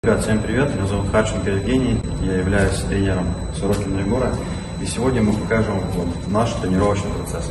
Ребят, всем привет, меня зовут Харченко Евгений, я являюсь тренером Сорокина Егора, и сегодня мы покажем вам наш тренировочный процесс.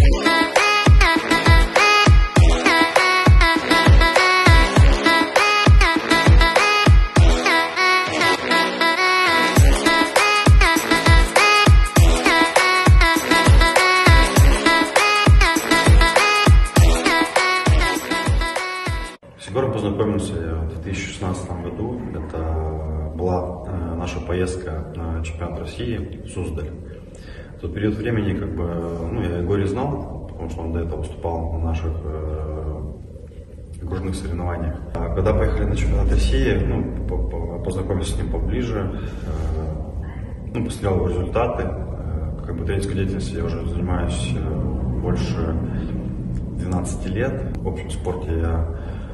С Егором познакомился я в 2016 году. Это была наша поездка на чемпионат России в Суздаль. В тот период времени я Егора знал, потому что он до этого выступал на наших окружных соревнованиях. А когда поехали на чемпионат России, познакомился с ним поближе, посмотрел его результаты. Тренерской деятельностью я уже занимаюсь больше 12 лет. В общем спорте я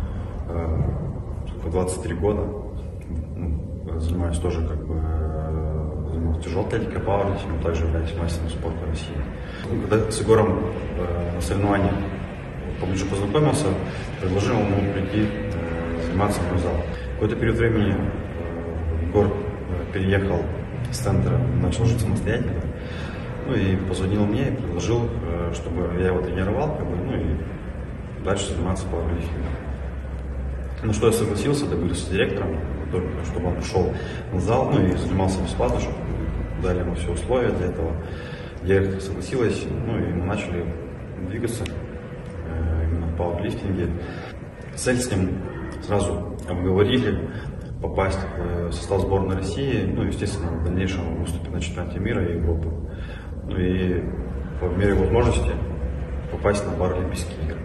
23 года, занимаюсь тоже занимаюсь тяжелой атлетикой, пауэрлифтингом, также являюсь мастером спорта России. Когда с Егором на соревнованиях поближе познакомился, предложил ему прийти заниматься в мой зал. В какой-то период времени Егор переехал с центра, начал жить самостоятельно, и позвонил мне и предложил, чтобы я его тренировал, и дальше заниматься пауэрлифтингом. На что я согласился, договорился с директором, чтобы он пришел на зал, и занимался бесплатно, чтобы дали ему все условия для этого. Директор согласилась, и мы начали двигаться именно в пауэрлифтинге. Цель с ним сразу обговорили, попасть в состав сборной России, естественно, в дальнейшем выступить на чемпионате мира и Европы. И по мере возможности попасть на Паралимпийские игры.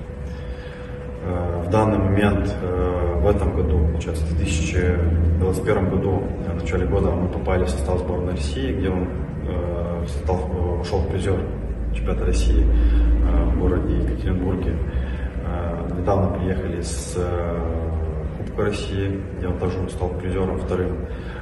В данный момент, в этом году, получается, в 2021 году, в начале года мы попали в состав сборной России, где он ушел в призер чемпионата России в городе Екатеринбурге. Недавно приехали с Кубка России, где он тоже стал призером вторым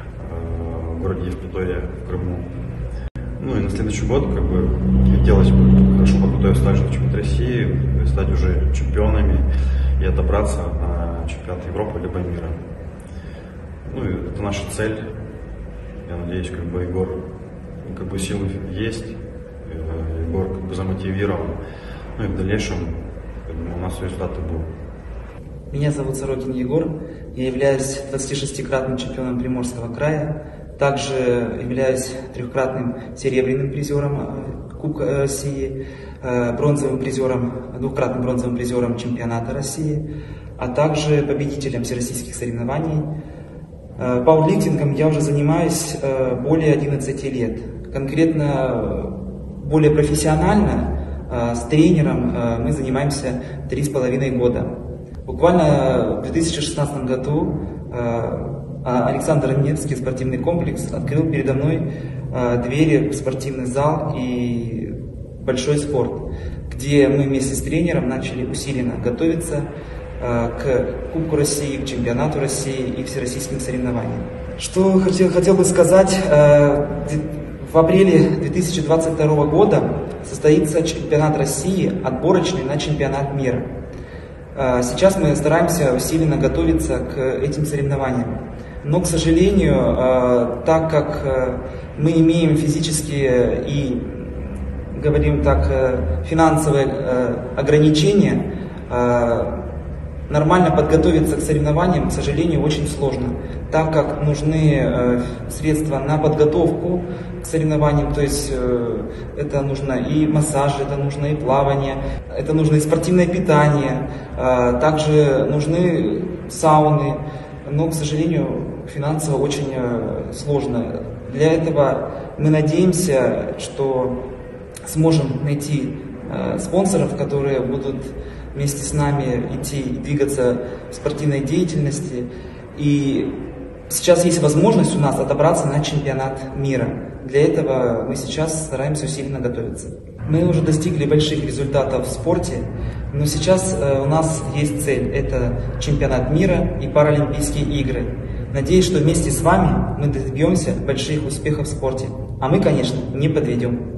в городе Евпатория в Крыму. И на следующий год хотелось бы хорошо подготовиться также на чемпионат России, стать уже чемпионами и отобраться на чемпионат Европы либо мира. Это наша цель. Я надеюсь, Егор, силы есть, Егор замотивирован. И в дальнейшем, у нас результаты будут. Меня зовут Сорокин Егор, я являюсь 26-кратным чемпионом Приморского края. Также являюсь трехкратным серебряным призером Кубка России, двухкратным бронзовым призером чемпионата России, а также победителем всероссийских соревнований. Пауэрлифтингом я уже занимаюсь более 11 лет. Конкретно более профессионально с тренером мы занимаемся 3,5 года. Буквально в 2016 году Александр Невский спортивный комплекс открыл передо мной двери в спортивный зал и большой спорт, где мы вместе с тренером начали усиленно готовиться к Кубку России, к чемпионату России и всероссийским соревнованиям. Что хотел бы сказать, в апреле 2022 года состоится чемпионат России, отборочный на чемпионат мира. Сейчас мы стараемся усиленно готовиться к этим соревнованиям. Но, к сожалению, так как мы имеем физические и, говорим так, финансовые ограничения, нормально подготовиться к соревнованиям, к сожалению, очень сложно, так как нужны средства на подготовку к соревнованиям, то есть это нужно и массаж, это нужно и плавание, это нужно и спортивное питание, также нужны сауны, но, к сожалению, финансово очень сложно. Для этого мы надеемся, что сможем найти спонсоров, которые будут вместе с нами идти и двигаться в спортивной деятельности. И сейчас есть возможность у нас отобраться на чемпионат мира. Для этого мы сейчас стараемся усиленно готовиться. Мы уже достигли больших результатов в спорте, но сейчас у нас есть цель – это чемпионат мира и Паралимпийские игры. Надеюсь, что вместе с вами мы добьемся больших успехов в спорте. А мы, конечно, не подведем.